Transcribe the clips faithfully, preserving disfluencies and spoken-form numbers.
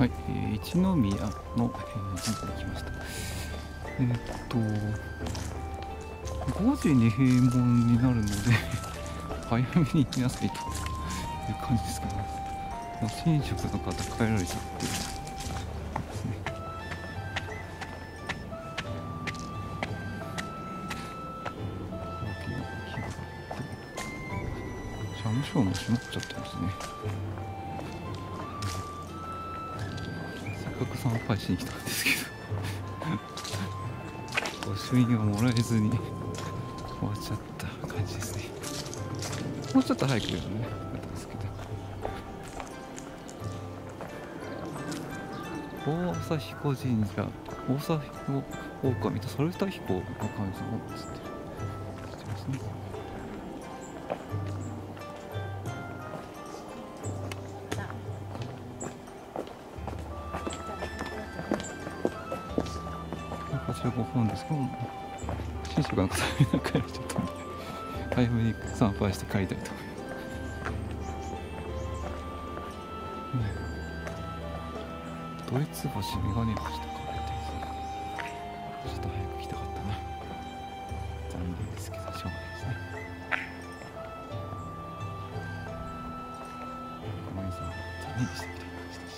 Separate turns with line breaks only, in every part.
はい、えー、一宮の、えー、神社に来ました。えー、っとごじに閉門になるので早めに行きなさいという感じですけど、神職の方帰られちゃってですね。大きな木があって社務所も閉まっちゃってますね。せっかく参拝しに来たんですけど御朱印をもらえずに終わっちゃった感じですね。もうちょっと早く来ればね、よかったですけど。大朝彦神社、大朝彦狼と猿田彦の神様を祀ってるしてますね。こちらご本ですけども、神職の方が帰られちゃったので早めに参拝して帰りたいと思います。ドイツ橋メガネ橋とかあってですね、ちょっと早く来たかったな。残念ですけどしょうがないですね。ごめんなさい、残念でしたみたいな感じでした、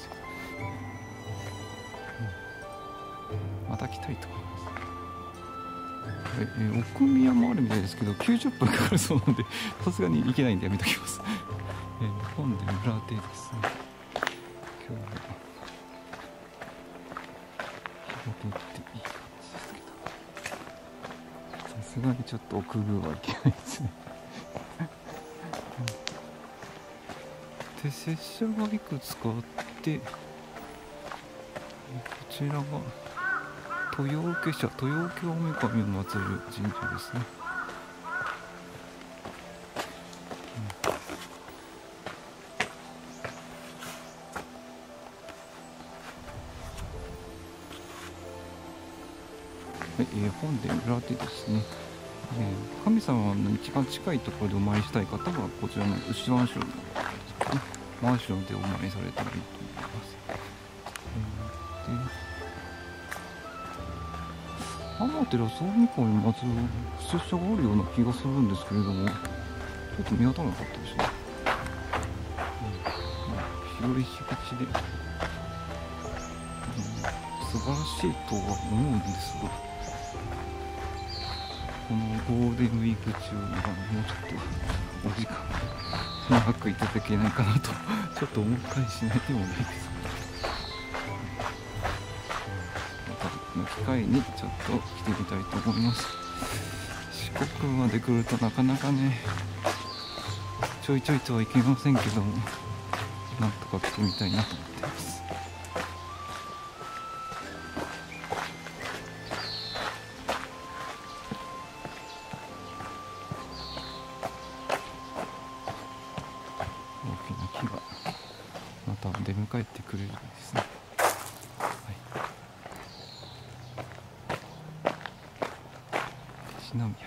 うん、また来たいと思います。ええ奥宮もあるみたいですけどきゅうじゅっぷんかかるそうなのでさすがに行けないんでやめときます。えー、本で村手ですね。今日は広げていい感じですけど、さすがにちょっと奥宮はいけないですね。で拙者がいくつかあって、こちらが豊受社、豊受大神を祀る神社ですね。はい、えー、本殿裏手ですね。えー、神様の一番近いところでお参りしたい方はこちらの牛湾城のマンションでお参りされたらいいと思います。えー、で天照総神公に祀る拙者があるような気がするんですけれども、ちょっと見当たらなかったですね。うん、広い敷地で、うん、素晴らしいとは思うんですが、このゴールデンウィーク中にはもうちょっとお時間長くいただけないかなとちょっと思ったりしないでもないです。またの機会にちょっと来てみたいと思います。四国まで来るとなかなかねちょいちょいとはいけませんけども、なんとか来てみたいなと思っています。また出迎えてくれるんですね。はい、西宮